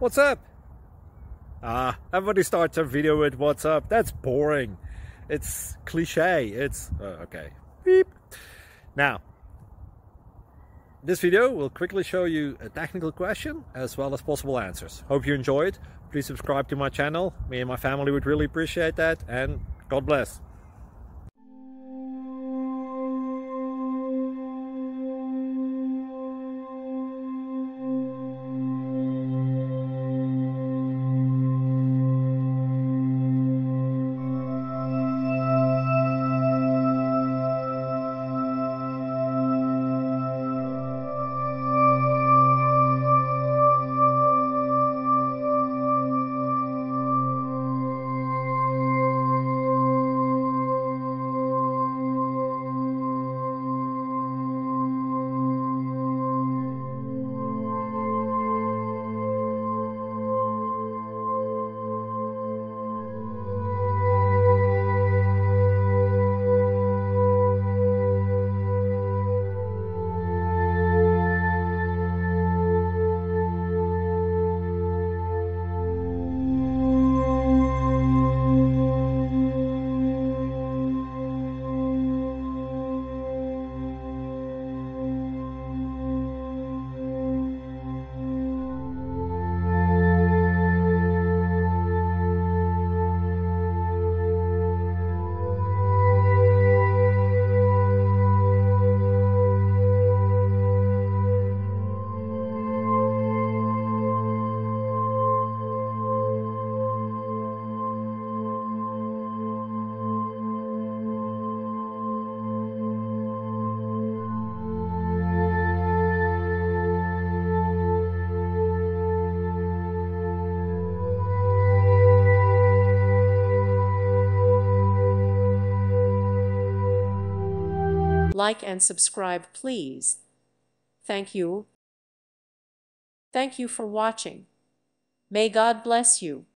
What's up? Everybody starts a video with what's up. That's boring. It's cliche. It's okay. Beep. Now, this video will quickly show you a technical question as well as possible answers. Hope you enjoyed. Please subscribe to my channel. Me and my family would really appreciate that, and God bless. Like and subscribe, please. Thank you. Thank you for watching. May God bless you.